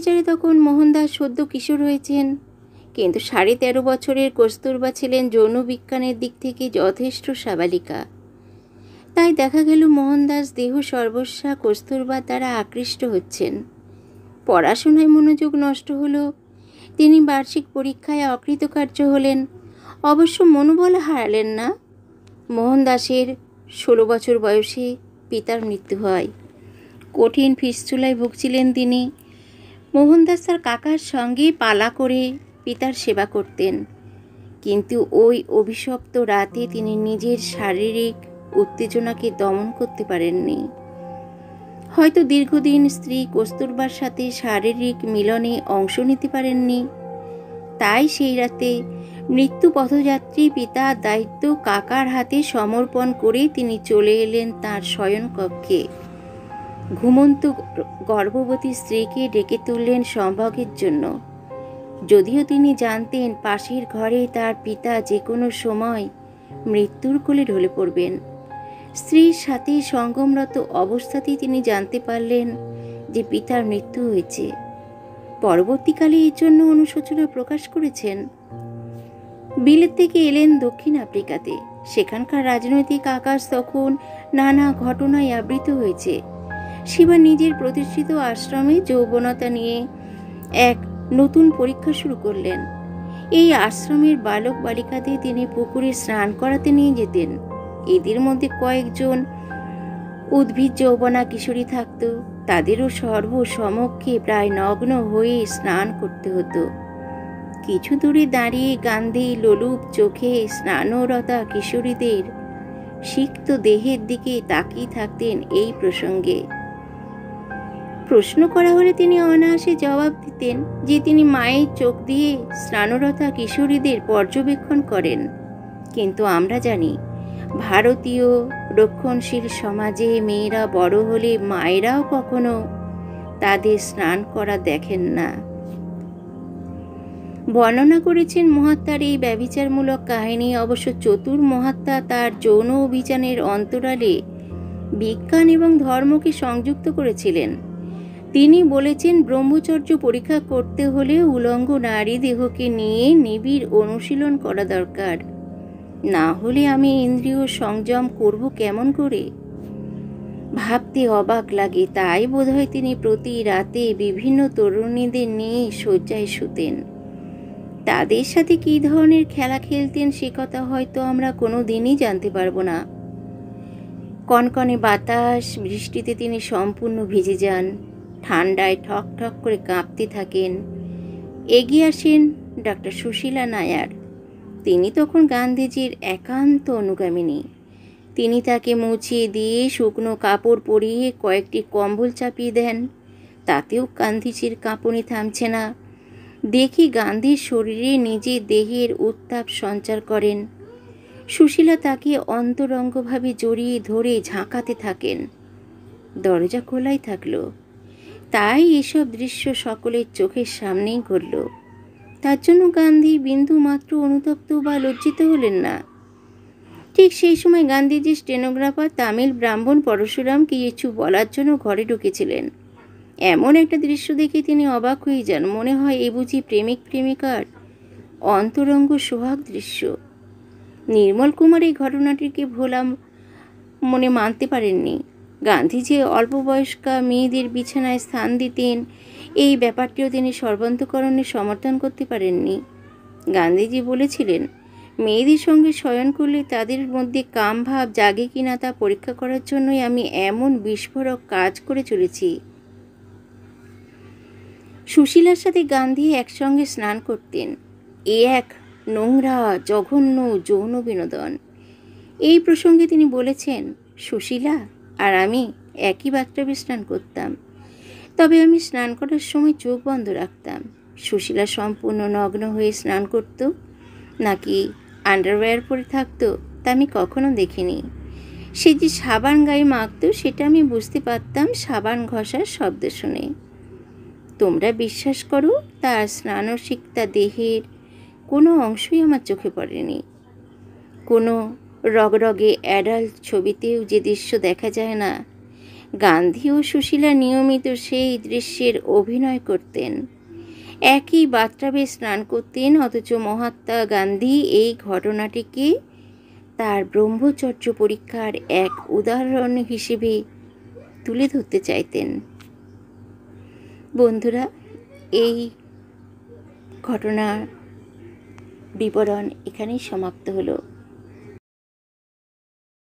বিচারে তখন মোহনদাস সদ্য কিশোর হয়েছেন, কিন্তু 13.5 বছরের কস্তুরবা ছিলেন যৌন বিজ্ঞানের দিক থেকে যথেষ্ট সাবালিকা। তাই দেখা গেল মোহনদাস দেহ সর্বস্বা কস্তুরবা দ্বারা আকৃষ্ট হচ্ছেন। পড়াশোনায় মনোযোগ নষ্ট হলো, তিনি বার্ষিক পরীক্ষায় অকৃতকার্য হলেন। অবশ্য মনোবল হারালেন না। মোহনদাসের 16 বছর বয়সে পিতার মৃত্যু হয়। কঠিন ফিস্টুলায় ভুগছিলেন তিনি। মোহনদাস তার কাকার সঙ্গে পালা করে পিতার সেবা করতেন, কিন্তু ওই অভিশপ্ত রাতে তিনি নিজের শারীরিক উত্তেজনাকে দমন করতে পারেননি। হয়তো দীর্ঘদিন স্ত্রী কস্তুরবার সাথে শারীরিক মিলনে অংশ নিতে পারেননি। তাই সেই রাতে মৃত্যু পথযাত্রী পিতার দায়িত্ব কাকার হাতে সমর্পণ করে তিনি চলে এলেন তাঁর শয়নকক্ষে। ঘুমন্ত গর্ভবতী স্ত্রীকে ডেকে তুললেন সম্ভোগের জন্য। যদিও তিনি জানতেন পাশের ঘরে তার পিতা যে কোনো সময় মৃত্যুর কোলে ঢলে পড়বেন। স্ত্রীর সাথে সঙ্গমরত অবস্থাতেই তিনি জানতে পারলেন যে পিতার মৃত্যু হয়েছে। পরবর্তীকালে এর জন্য অনুশোচনা প্রকাশ করেছেন। বিলেত থেকে এলেন দক্ষিণ আফ্রিকাতে। সেখানকার রাজনৈতিক আকাশ তখন নানা ঘটনায় আবৃত হয়েছে। শিবা নিজের প্রতিষ্ঠিত আশ্রমে যৌবনতা নিয়ে এক নতুন পরীক্ষা শুরু করলেন। এই আশ্রমের বালক বালিকাদের তিনি পুকুরে স্নান করাতে নিয়ে যেতেন। এদের মধ্যে কয়েকজন উদ্ভিদ যৌবনা কিশোরী থাকত। তাদেরও সর্বসমক্ষে প্রায় নগ্ন হয়ে স্নান করতে হতো। কিছু দূরে দাঁড়িয়ে গান্ধী লোলুপ চোখে স্নানরতা কিশোরীদের সিক্ত দেহের দিকে তাকিয়ে থাকতেন। এই প্রসঙ্গে প্রশ্ন করা হলে তিনি অনায়াসে জবাব দিতেন যে তিনি মায়ের চোখ দিয়ে স্নানরতা কিশোরীদের পর্যবেক্ষণ করেন। কিন্তু আমরা জানি, ভারতীয় রক্ষণশীল সমাজে মেয়েরা বড় হলে মায়েরাও কখনো তাদের স্নান করা দেখেন না। বর্ণনা করেছেন মহাত্মার এই ব্যভিচারমূলক কাহিনী। অবশ্য চতুর মহাত্মা তার যৌন অভিযানের অন্তরালে বিজ্ঞান এবং ধর্মকে সংযুক্ত করেছিলেন। তিনি বলেছেন, ব্রহ্মচর্য পরীক্ষা করতে হলে উলঙ্গ নারী দেহকে নিয়ে নিবিড় অনুশীলন করা দরকার। না হলে আমি ইন্দ্রিয় সংযম করব কেমন করে? ভাবতে অবাক লাগে। তাই বোধহয় তিনি প্রতি রাতে বিভিন্ন তরুণীদের নিয়ে শয্যায় শুতেন। তাদের সাথে কী ধরনের খেলা খেলতেন সে কথা হয়তো আমরা কোনো দিনই জানতে পারবো না। কনকনে বাতাস, বৃষ্টিতে তিনি সম্পূর্ণ ভিজে যান, ঠান্ডায় ঠক ঠক করে কাঁপতে থাকেন। এগিয়ে আসেন ডক্টর সুশীলা নায়ার। তিনি তখন গান্ধীজির একান্ত অনুগামিনী। তিনি তাকে মুছিয়ে দিয়ে শুকনো কাপড় পরিয়ে কয়েকটি কম্বল চাপিয়ে দেন। তাতেও গান্ধীজির কাঁপুনি থামছে না। দেখি গান্ধীর শরীরে নিজের দেহের উত্তাপ সঞ্চার করেন। সুশীলা তাকে অন্তরঙ্গভাবে জড়িয়ে ধরে ঝাঁকাতে থাকেন। দরজা খোলাই থাকলো। তাই এসব দৃশ্য সকলের চোখের সামনেই ঘটল। তার জন্য গান্ধী বিন্দু মাত্র অনুতপ্ত বা লজ্জিত হলেন না। ঠিক সেই সময় গান্ধীজির স্টেনোগ্রাফার তামিল ব্রাহ্মণ পরশুরাম কিছু বলার জন্য ঘরে ঢুকেছিলেন। এমন একটা দৃশ্য দেখে তিনি অবাক হয়ে যান। মনে হয় এ বুঝি প্রেমিক প্রেমিকার অন্তরঙ্গ সোহাগ দৃশ্য। নির্মল কুমার এই ঘটনাটিকে ভোলা মনে মানতে পারেননি। গান্ধীজি অল্প বয়স্কা মেয়েদের বিছানায় স্থান দিতেন, এই ব্যাপারটিও তিনি সর্বান্তকরণে সমর্থন করতে পারেননি। গান্ধীজি বলেছিলেন, মেয়েদের সঙ্গে শয়ন করলে তাদের মধ্যে কাম ভাব জাগে কিনা তা পরীক্ষা করার জন্যই আমি এমন বিস্ফোরক কাজ করে চলেছি। সুশীলার সাথে গান্ধী একসঙ্গে স্নান করতেন। এ এক নোংরা জঘন্য যৌন বিনোদন। এই প্রসঙ্গে তিনি বলেছেন, সুশীলা আর আমি একই বাথটবে স্নান করতাম, তবে আমি স্নান করার সময় চোখ বন্ধ রাখতাম। সুশীলা সম্পূর্ণ নগ্ন হয়ে স্নান করত নাকি আন্ডারওয়্যার পরে থাকতো তা আমি কখনো দেখিনি। সে যে সাবান গায়ে মাখত সেটা আমি বুঝতে পারতাম সাবান ঘষার শব্দ শুনে। তোমরা বিশ্বাস করো, তার স্নানসিক্তা দেহের কোনো অংশই আমার চোখে পড়েনি। কোনো রগরগে অ্যাডাল্ট ছবিতেও যে দৃশ্য দেখা যায় না, গান্ধী ও সুশীলা নিয়মিত সেই দৃশ্যের অভিনয় করতেন। একই বাথটাবে স্নান করতেন, অথচ মহাত্মা গান্ধী এই ঘটনাটিকে তার ব্রহ্মচর্য পরীক্ষার এক উদাহরণ হিসেবে তুলে ধরতে চাইতেন। বন্ধুরা, এই ঘটনার বিবরণ এখানেই সমাপ্ত হলো।